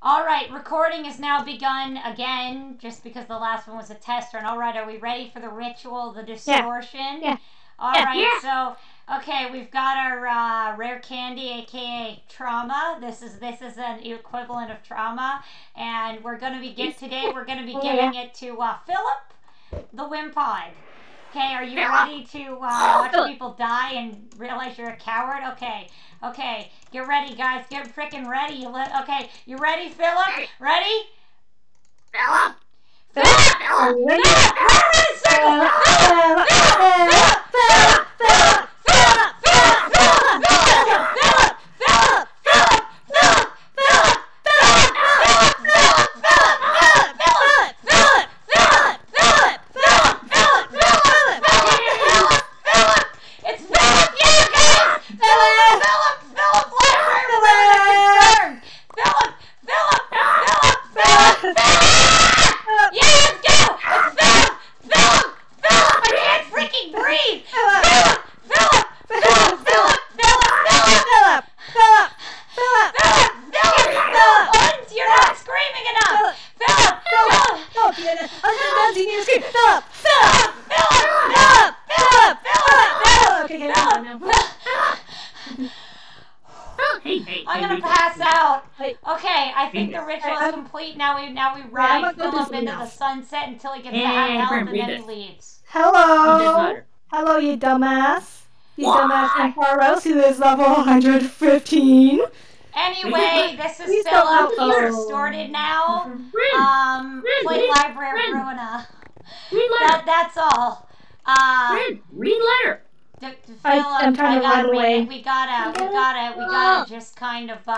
Alright, recording has now begun again, just because the last one was a test run. Alright, are we ready for the ritual, the distortion? Yeah. Alright, so, okay, we've got our rare candy, aka trauma. This is an equivalent of trauma. And we're going to be, today we're going to be giving it to Phillip, the Wimpod. Okay, are you ready to watch people die and realize you're a coward? Okay, get ready, guys. Get freaking ready. Okay, you ready, Phillip? Ready? Phillip! I'm gonna pass out. Okay, I think the ritual is complete. Now we ride Phillip into the sunset until he gets to have health, and then he leaves. Hello, hello, you dumbass. You dumbass Amparos, who is level 115. Anyway, this is Phillip. He's distorted now. Play Library of Ruina. That's all. Read letter. Phillip, I'm trying to run away. We gotta just kind of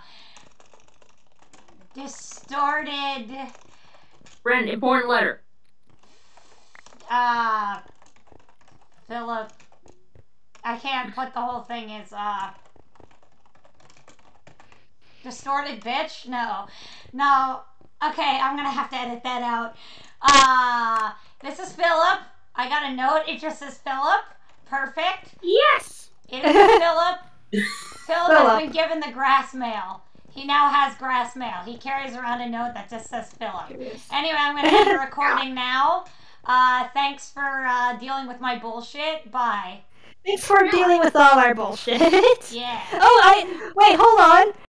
distorted. Friend, important letter. Phillip, I can't put the whole thing as distorted bitch. No. Okay, I'm gonna have to edit that out. This is Phillip. I got a note. It just says Phillip. Perfect. Yes. It is Phillip. Phillip has been given the grass mail. He now has grass mail. He carries around a note that just says Phillip. Anyway, I'm going to end the recording now. Thanks for dealing with my bullshit. Bye. Thanks for dealing with all our bullshit. Yeah. Oh, wait, hold on.